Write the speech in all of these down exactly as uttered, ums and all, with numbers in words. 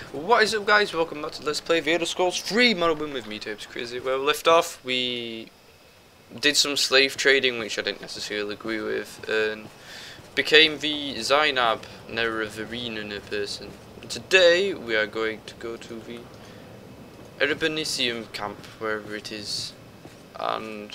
What is up, guys? Welcome back to Let's Play The Elder Scrolls three Morrowind with me, Tapes Crazy. Where we left off, we did some slave trading, which I didn't necessarily agree with, and became the Zainab Nerevarina person. Today, we are going to go to the Erebonisium camp, wherever it is, and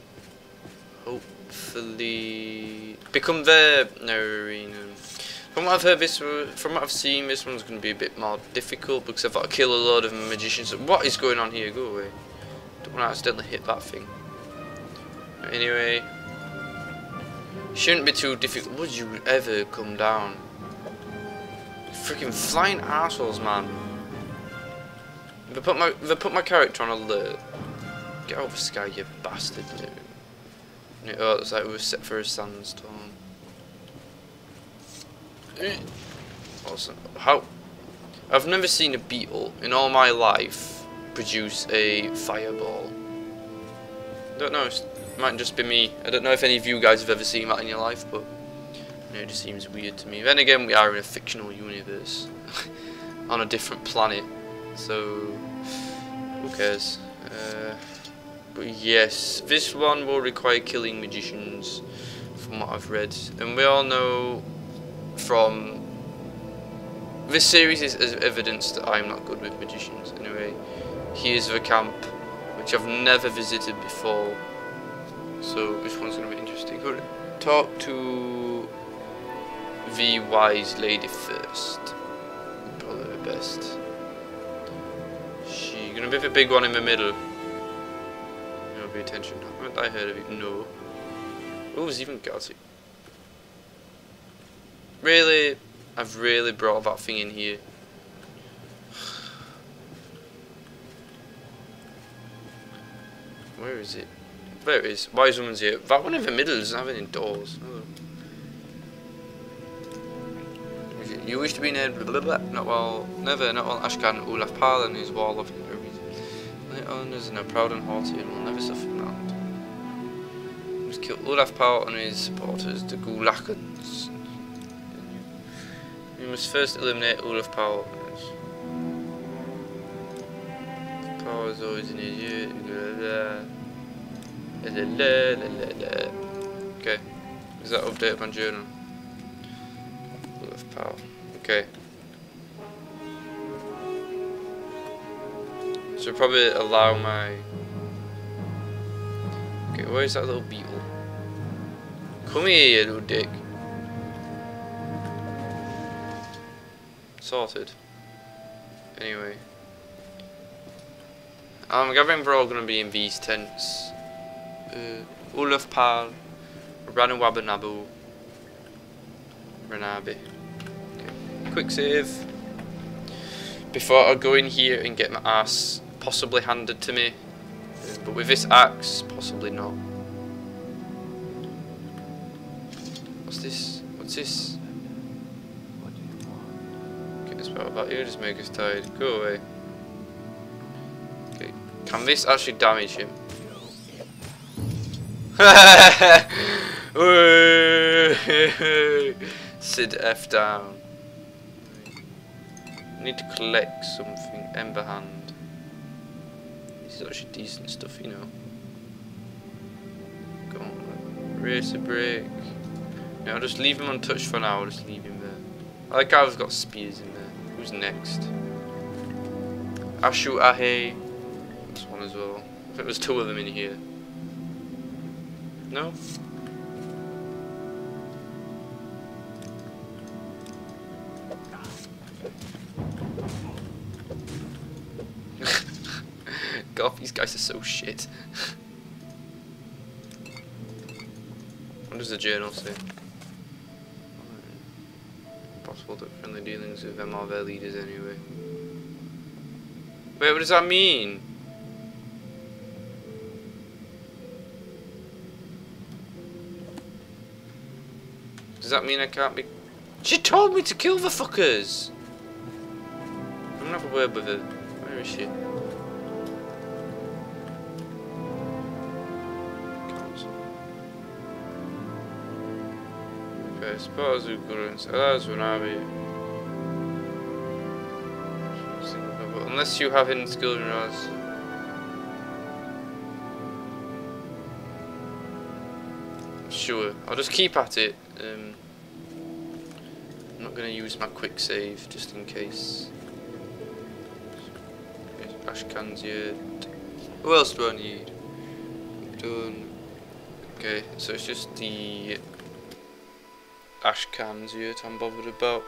hopefully become their Nerevarina. From what I've heard, this from what I've seen, this one's going to be a bit more difficult because I've got to kill a load of magicians. What is going on here? Go away! Don't want to accidentally hit that thing. Anyway, shouldn't be too difficult. Would you ever come down? Freaking flying assholes, man! They put my they put my character on alert. Get out of the sky, you bastard! Oh, it's like we were set for a sandstorm. Awesome. How? I've never seen a beetle in all my life produce a fireball. Don't know. It might just be me. I don't know if any of you guys have ever seen that in your life, but you know, it just seems weird to me. Then again, we are in a fictional universe on a different planet, so who cares? Uh, but yes, this one will require killing magicians, from what I've read, and we all know. From this series is, is evidence that I'm not good with magicians. Anyway, here's the camp, which I've never visited before, so this one's going to be interesting. Go talk to the wise lady first, probably the best. She gonna be the big one in the middle. No, pay attention. Haven't I heard of it? No. Oh, there's even guards. Really, I've really brought that thing in here. Where is it? There it is. Wise woman's here. That one in the middle doesn't have any doors. Oh. You wish to be named blah, blah, blah. Not while never, not while Ashkan Olaf Pal and his wall of the owners and are proud and haughty and will never suffer command. We must kill Olaf Pal and his supporters, the Gulakans. We must first eliminate Olaf Powell. Powell is always an idiot. Okay. Is that updated my journal? Olaf Powell. Okay. So probably allow my. Okay, where's that little beetle? Come here, you little dick. Sorted. Anyway, I'm gathering we're all going to be in these tents. Uh, Olaf Pal, Ranawabanabu, Ranabi. Okay. Quick save. Before I go in here and get my ass possibly handed to me, uh, but with this axe, possibly not. What's this? What's this? What about you? Just make us tired. Go away. Okay. Can this actually damage him? Sit F down. I need to collect something. Ember Hand. This is actually decent stuff, you know. Go on. Racer Break. No, I'll just leave him untouched for now. I'll just leave him there. I like how I've got spears in there. Who's next? Ashu Ahe. This one as well. I think there's two of them in here. No? God, these guys are so shit. What does the journal say? Possible that friendly dealings with them are their leaders anyway. Wait, what does that mean? Does that mean I can't be... She told me to kill the fuckers! I'm gonna have a word with her. Where is she? Okay, I suppose we're going to... That's what I'll be... Unless you have hidden skills in yours. Sure, I'll just keep at it. Um, I'm not going to use my quick save just in case. Okay, ash cans yet. Who else do I need? Done. Okay, so it's just the ash cans yet I'm bothered about.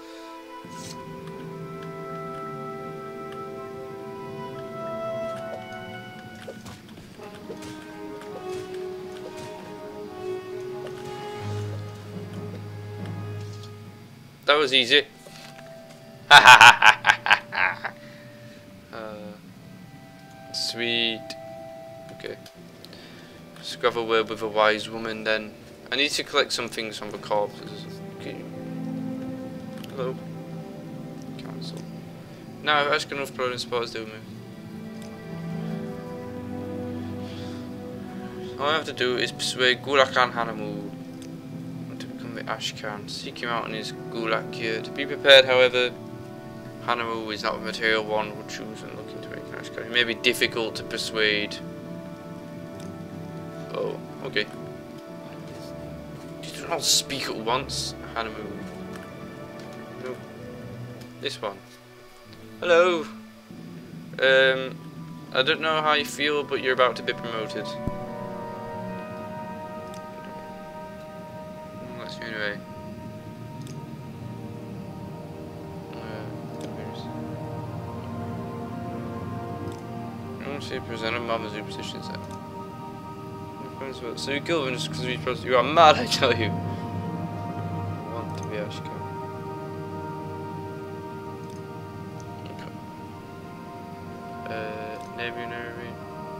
That was easy. uh, sweet. Okay. Let's have a word with a wise woman then. I need to collect some things from the corpses. Okay. Hello. Cancel. Now I've asked enough pro spots do me. All I have to do is persuade Gulakan Hanamu to become the Ashcan. Seek him out in his Gulak gear. To be prepared, however, Hanamu is not the material one would choose when looking to make an Ashcan. It may be difficult to persuade. Oh, okay. You don't all speak at once, Hanamu. No. This one. Hello. Um, I don't know how you feel, but you're about to be promoted. Anyway. I want to see present a Mamazu position set. So you kill him just because you are mad, I tell you. I want to be Ashika. Okay. Uh, Navy, Navy.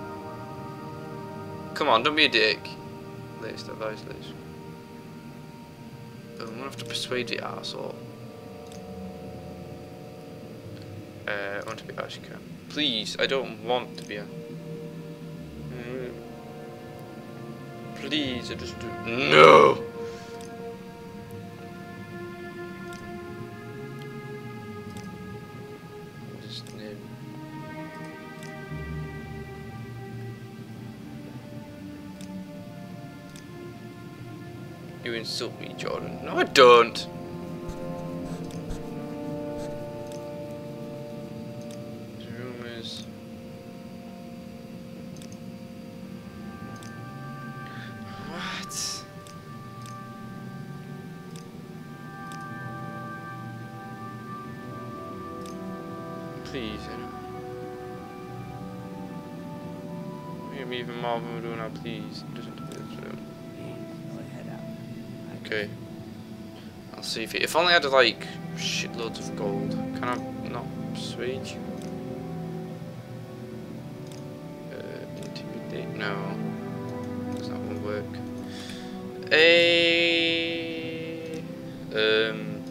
Come on, don't be a dick. Latest advice, latest. I'm gonna have to persuade the arsehole. Uh, I want to be Ashika. Please, I don't want to be a. Mm. Please, I just do. No! Just name. You insult me, Jordan. No, I don't. The room is. What? Please, I know. Make me even more than we're doing now, please. It doesn't do this room. Okay. I'll see if it, if only I had like shitloads of gold. Can I not persuade you? Uh, intimidate? No. That's not gonna work. A um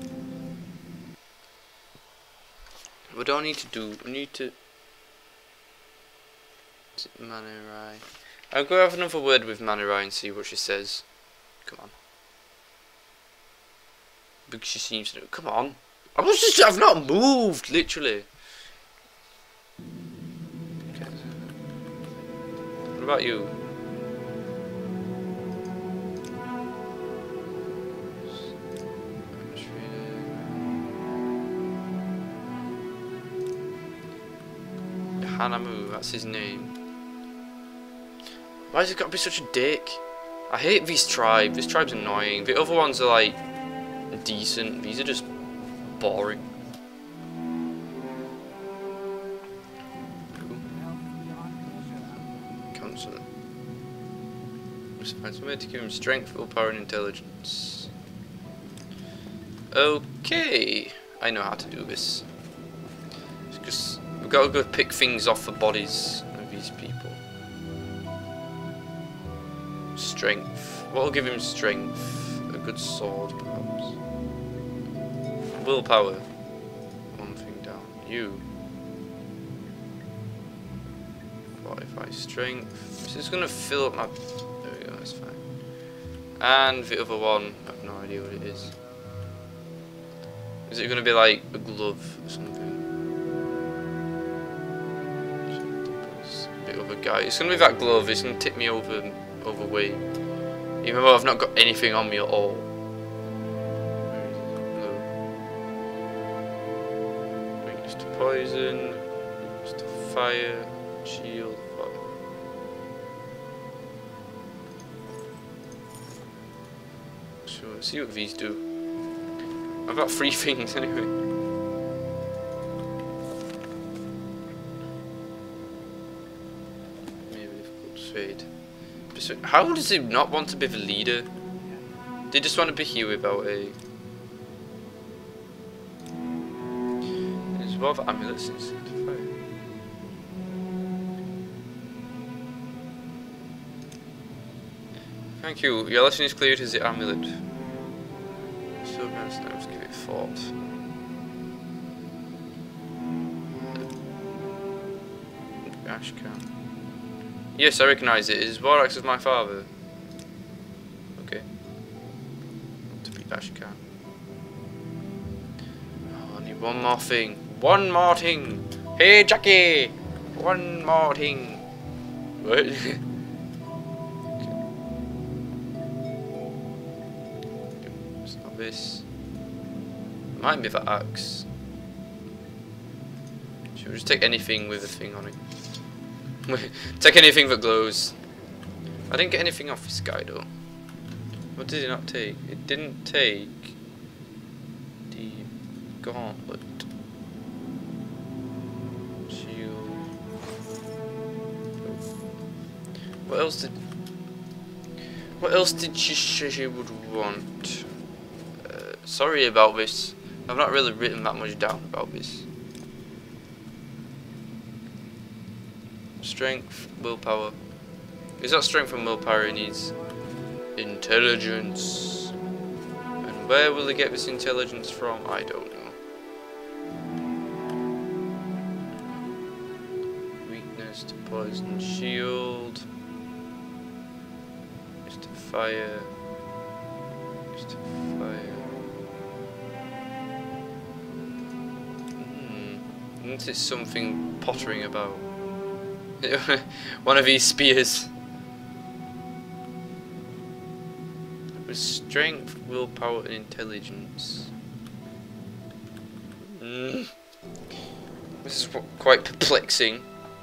what do I need to do? I need to is it Manurai? I'll go have another word with Manurai and see what she says. Come on. Because she seems to. Come on. I was just. I've not moved, literally. Okay. What about you? Hanamu, that's his name. Why has he got to be such a dick? I hate this tribe. This tribe's annoying. The other ones are like decent. These are just boring. Cool. Consonant. Just find some way to give him strength, willpower, and intelligence. Okay, I know how to do this. It's just we've got to go pick things off the bodies of these people. Strength. What will give him strength? A good sword, perhaps. Willpower. One thing down. You. Fortify strength. This is gonna fill up my. There we go. That's fine. And the other one, I have no idea what it is. Is it gonna be like a glove or something? guy. It's gonna be that glove. It's gonna tip me over overweight. Even though I've not got anything on me at all. Weakness to poison. Weakness to fire. Shield. Fire. So let's see what these do. I've got three things anyway. Maybe difficult trade. How does he not want to be the leader? They just want to be here without a. There's a lot of amulets in fire. Thank you. Your lesson is cleared as the amulet. So let's give it thought. Ashcan. Yes, I recognise it. Is Vorax as my father? Okay. To be Ashcan. Oh, I need one more thing. One more thing. Hey, Jackie. One more thing. What? It's not this. It might be the axe. Should we just take anything with a thing on it? Take anything that glows. I didn't get anything off this guy though. What did it not take? It didn't take the gauntlet. Shield. What else did? What else did she say she would want? Uh, sorry about this. I've not really written that much down about this. Strength, willpower. Is that strength and willpower he needs? Intelligence. And where will he get this intelligence from? I don't know. Weakness to poison, shield. Just to fire. Just to fire. Hmm. Isn't it something pottering about? One of these spears. With strength, willpower, and intelligence. Mm. This is quite perplexing.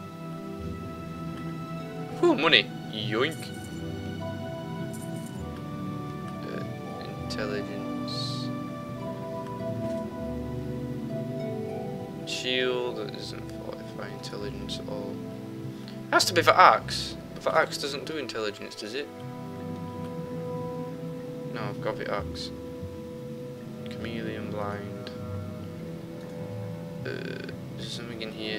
Ooh, money. Yoink. Uh, intelligence. Shield. That isn't fortify intelligence at all. Has to be the axe. But the axe doesn't do intelligence, does it? No, I've got the axe. Chameleon blind. Uh, is there something in here?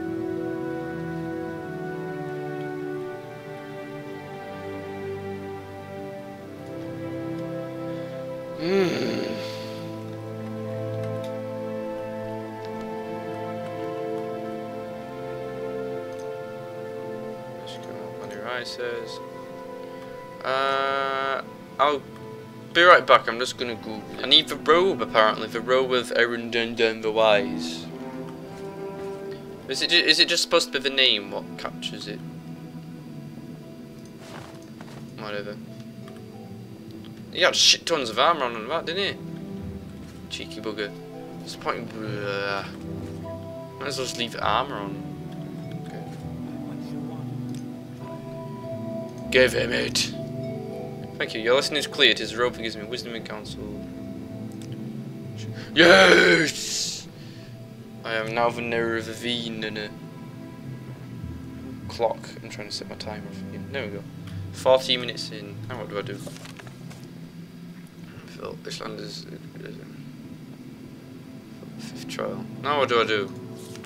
Hmm. Says, uh, I'll be right back. I'm just gonna Google. I need the robe apparently. The robe with Erendundun the Wise. Is it? Is it just supposed to be the name what captures it? Whatever. He had shit tons of armor on and that, didn't he? Cheeky bugger. What's the point? Uh, might as well just leave the armor on. Give him it. Thank you. Your lesson is cleared. His robe gives me wisdom and counsel. Yes! I am now the nearer of the Veen and a clock. I'm trying to set my timer for you. There we go. forty minutes in. Now what do I do? Phil, Islanders. Fifth trial. Now what do I do?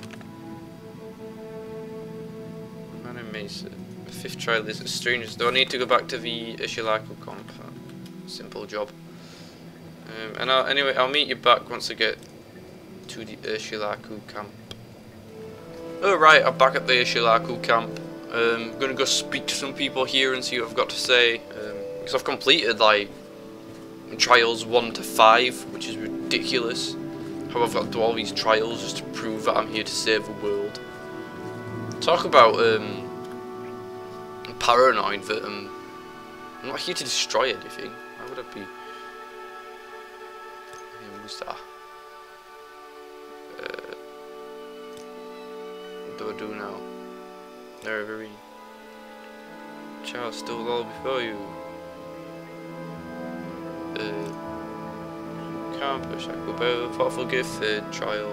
Man in Mesa. Fifth trial is strangers. Do I need to go back to the Ishilaku comp? Simple job. Um, and I'll, anyway, I'll meet you back once I get to the Ishilaku camp. Oh right, I'm back at the Ishilaku camp. Um, I'm gonna go speak to some people here and see what I've got to say. Um, because I've completed like trials one to five, which is ridiculous. How I've got to do all these trials just to prove that I'm here to save the world. Talk about um. paranoid that um, I'm not here to destroy anything. Why would I be? Hey, who's that? Uh, what do I do now? Nervery. Child still all before you. Uh, can't push. I go by thoughtful gift. Third trial.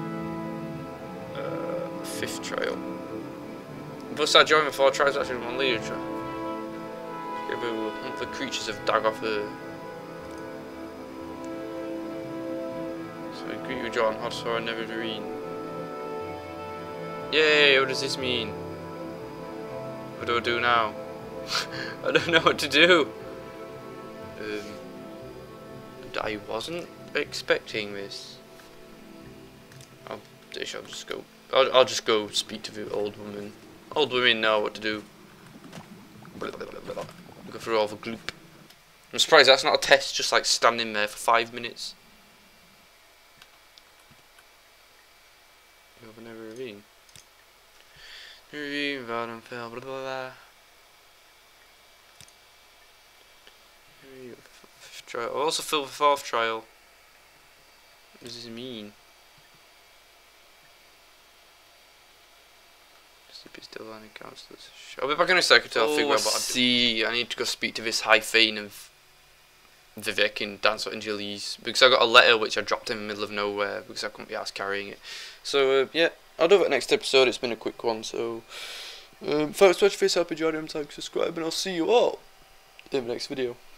Uh, fifth trial. But start joining four trials actually one literature. Hunt the creatures of Dagoth. So I greet you, John. Hotsor Neverdarine. Yay! What does this mean? What do I do now? I don't know what to do. Um, I wasn't expecting this. I'll, I shall just go. I'll, I'll just go speak to the old woman. Old women know what to do. Blah, blah, blah, blah. Go through all the gloop. I'm surprised that's not a test, just like standing there for five minutes. You have never ravine. Ravine, Valden fell, blah blah blah. Fifth trial. I'll also fill the fourth trial. What does this mean? Still on councillors. I'll be back in a second to oh, figure out what I see. I need to go speak to this high Thane of Vivek in Dance of Angeles because I got a letter which I dropped in the middle of nowhere because I couldn't be asked carrying it. So uh, yeah, I'll do it next episode. It's been a quick one, so um, thanks so much for this. Hope you enjoyed it. Thanks, subscribe, and I'll see you all in the next video.